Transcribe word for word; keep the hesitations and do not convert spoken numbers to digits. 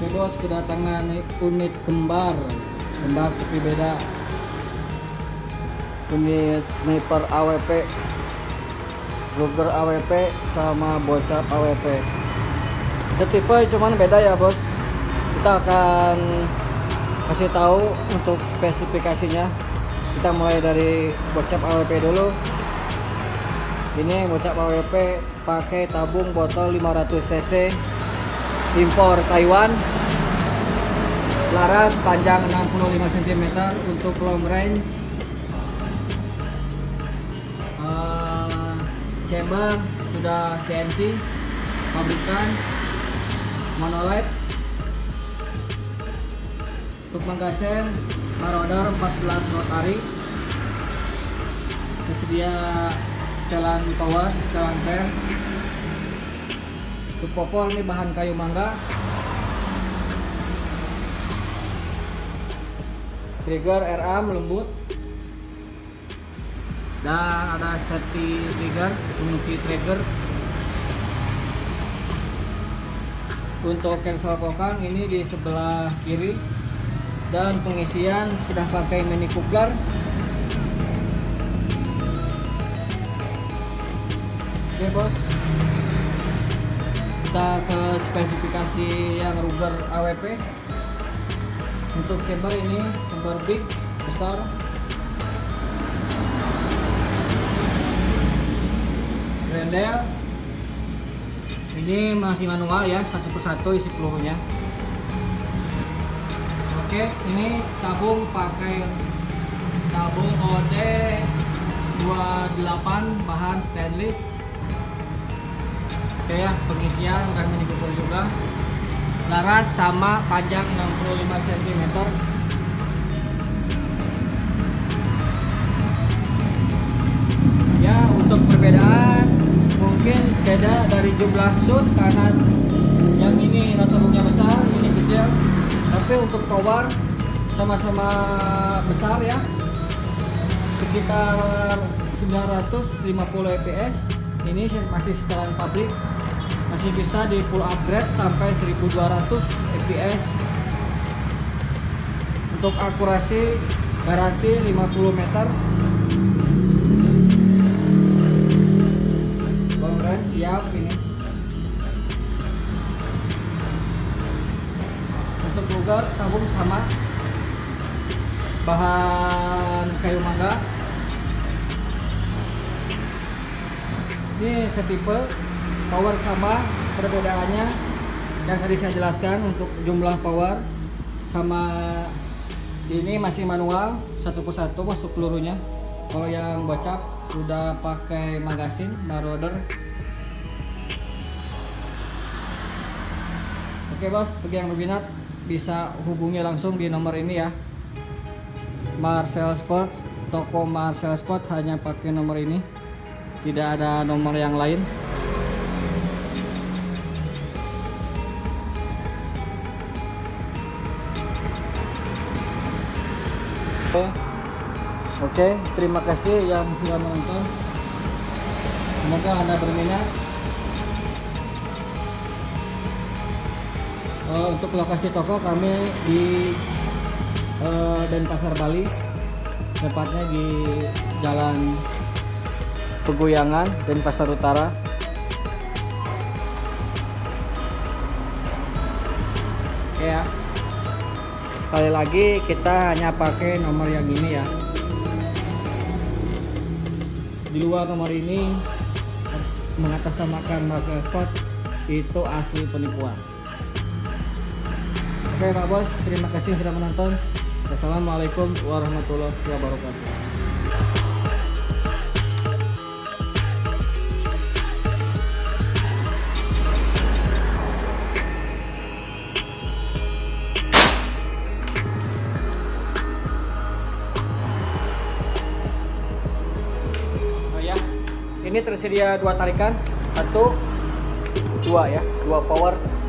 bos, kedatangan unit kembar kembar tapi beda, unit sniper A W P, Ruger A W P sama bocap A W P. Setipe cuman beda ya bos. Kita akan kasih tahu untuk spesifikasinya. Kita mulai dari bocap A W P dulu. Ini bocap A W P pakai tabung botol lima ratus cc, impor Taiwan, laras panjang enam puluh lima sentimeter untuk long range. uh, Chamber sudah C N C pabrikan monolith. Untuk magasen Marauder empat belas rotary, tersedia setelan power, setelan fan. Untuk popor ini bahan kayu mangga. Trigger R A M lembut, dan ada safety trigger, pengunci trigger. Untuk cancel kokang ini di sebelah kiri, dan pengisian sudah pakai mini coupler. Oke bos, kita ke spesifikasi yang Ruger A W P. Untuk chamber ini chamber big besar, grendel. Ini masih manual ya, satu persatu isi pelurunya. Oke, ini tabung pakai tabung O D dua puluh delapan bahan stainless. Oke ya, pengisian udah mini coupler juga. Laras sama, panjang enam puluh lima sentimeter. Ya, untuk perbedaan mungkin beda dari jumlah shoot, karena yang ini rotornya besar, ini kecil. Tapi untuk power sama-sama besar ya, sekitar sembilan ratus lima puluh F P S. Ini masih setelan pabrik, masih bisa di full upgrade sampai seribu dua ratus F P S. Untuk akurasi garansi lima puluh meter. Long range siap ini. Untuk Ruger tabung sama, bahan kayu mangga. Ini setipe, power sama, perbedaannya yang tadi saya jelaskan untuk jumlah power sama ini masih manual, satu persatu masuk pelurunya. Kalau yang bocap sudah pakai magasin Marauder. Oke bos, bagi yang berminat bisa hubungi langsung di nomor ini ya. Marcel Sport, toko Marcel Sport hanya pakai nomor ini, tidak ada nomor yang lain. Oke, terima kasih yang sudah menonton. Semoga Anda berminat. Uh, untuk lokasi toko kami di uh, Denpasar, Bali, tepatnya di Jalan Peguyangan, Denpasar Utara. Oke ya, sekali lagi kita hanya pakai nomor yang ini ya. Di luar nomor ini mengatasnamakan Marcel Sport, itu asli penipuan. Oke Pak Bos, terima kasih sudah menonton. Wassalamualaikum warahmatullahi wabarakatuh. Oh ya, ini tersedia dua tarikan, satu, dua ya, dua power.